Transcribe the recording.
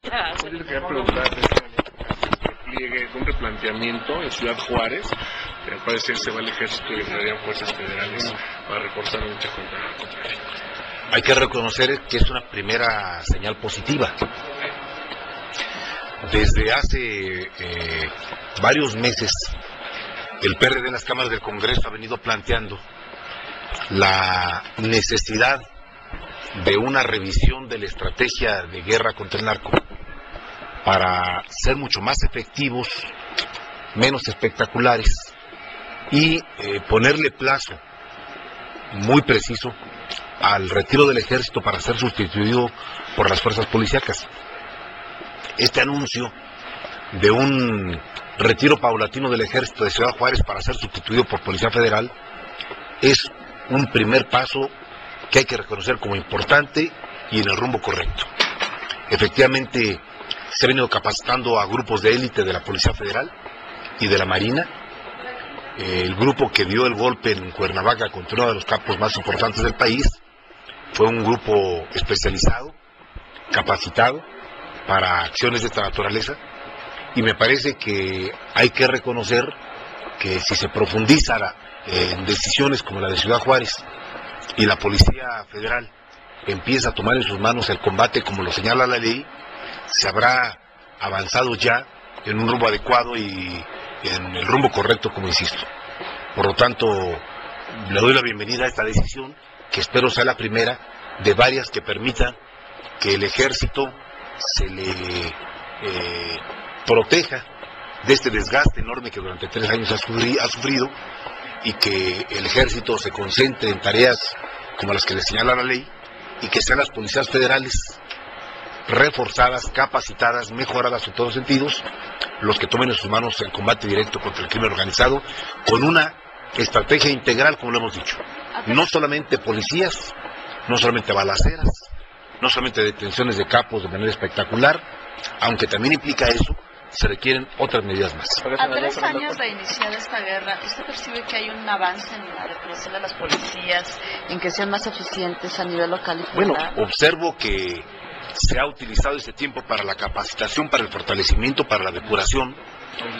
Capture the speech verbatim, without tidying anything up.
Yo quería preguntar despliegue de un replanteamiento en Ciudad Juárez, que al parecer se va el ejército y entrarían fuerzas federales para reforzar la lucha contra el narcotráfico. Hay que reconocer que es una primera señal positiva. Desde hace eh, varios meses, el P R D en las cámaras del Congreso ha venido planteando la necesidad de una revisión de la estrategia de guerra contra el narco para ser mucho más efectivos, menos espectaculares y eh, ponerle plazo muy preciso al retiro del ejército para ser sustituido por las fuerzas policíacas. Este anuncio de un retiro paulatino del ejército de Ciudad Juárez para ser sustituido por Policía Federal es un primer paso que hay que reconocer como importante y en el rumbo correcto. Efectivamente, se ha venido capacitando a grupos de élite de la Policía Federal y de la Marina. El grupo que dio el golpe en Cuernavaca contra uno de los campos más importantes del país fue un grupo especializado, capacitado para acciones de esta naturaleza, y me parece que hay que reconocer que si se profundiza en decisiones como la de Ciudad Juárez y la Policía Federal empieza a tomar en sus manos el combate como lo señala la ley, se habrá avanzado ya en un rumbo adecuado y en el rumbo correcto, como insisto. Por lo tanto, le doy la bienvenida a esta decisión, que espero sea la primera de varias que permitan que el ejército se le eh, proteja de este desgaste enorme que durante tres años ha, sufri ha sufrido y que el ejército se concentre en tareas como las que le señala la ley y que sean las policías federales reforzadas, capacitadas, mejoradas en todos sentidos, los que tomen en sus manos el combate directo contra el crimen organizado con una estrategia integral, como lo hemos dicho. No solamente policías, no solamente balaceras, no solamente detenciones de capos de manera espectacular, aunque también implica eso, se requieren otras medidas más. A tres años de iniciar esta guerra, ¿usted percibe que hay un avance en la represión de las policías, en que sean más eficientes a nivel local y federal? Bueno, observo que se ha utilizado este tiempo para la capacitación, para el fortalecimiento, para la depuración